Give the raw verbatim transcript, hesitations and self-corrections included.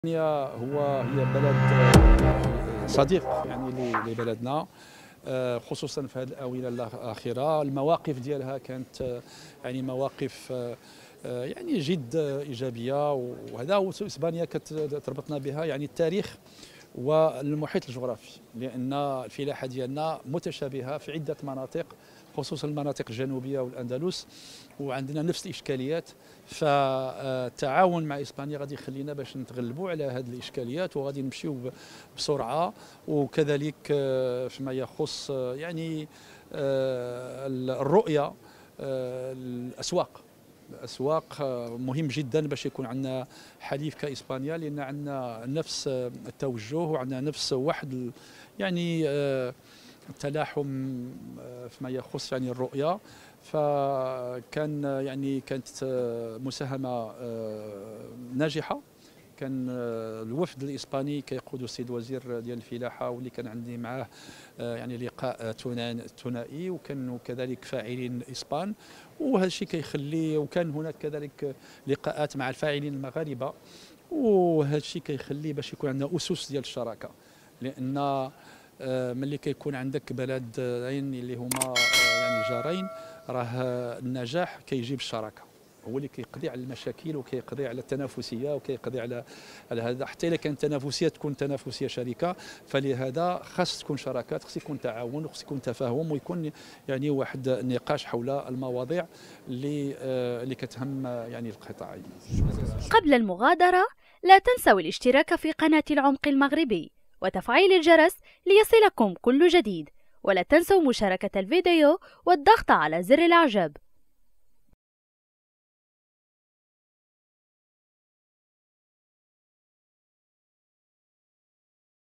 إسبانيا هو هي بلد صديق يعني لبلدنا، خصوصا في هذه الآونة الأخيرة. المواقف ديالها كانت يعني مواقف يعني جد إيجابية، وهذا هو إسبانيا كتربطنا بها يعني التاريخ والمحيط الجغرافي، لأن الفلاحة ديالنا متشابهة في عدة مناطق، خصوصا المناطق الجنوبية والأندلس، وعندنا نفس الإشكاليات. فالتعاون مع إسبانيا غادي يخلينا باش نتغلبوا على هذه الإشكاليات، وغادي نمشيو بسرعة. وكذلك فيما يخص يعني الرؤية، الأسواق الأسواق مهم جدا باش يكون عندنا حليف كإسبانيا، لأن عندنا نفس التوجه وعندنا نفس واحد يعني التلاحم فيما يخص يعني الرؤية. فكان يعني كانت مساهمة ناجحة. كان الوفد الإسباني كيقود السيد وزير ديال الفلاحة، واللي كان عندي معاه يعني لقاء ثنائي، وكانوا كذلك فاعلين إسبان، وهذا الشيء كيخلي، وكان هناك كذلك لقاءات مع الفاعلين المغاربة، وهذا الشيء كيخلي باش يكون عندنا أسس ديال الشراكة. لأن ملي كيكون عندك بلدين اللي هما يعني جارين، راه النجاح كيجيب الشراكة، هو اللي كيقضي على المشاكل وكيقضي على التنافسيه وكيقضي على على هذا. حتى الا كانت تنافسيه تكون تنافسيه شركه، فلهذا خاص تكون شراكات، خاص يكون تعاون، وخاص يكون تفاهم، ويكون يعني واحد النقاش حول المواضيع اللي اللي كتهم يعني القطاعين. قبل المغادره لا تنسوا الاشتراك في قناه العمق المغربي وتفعيل الجرس ليصلكم كل جديد، ولا تنسوا مشاركه الفيديو والضغط على زر الاعجاب.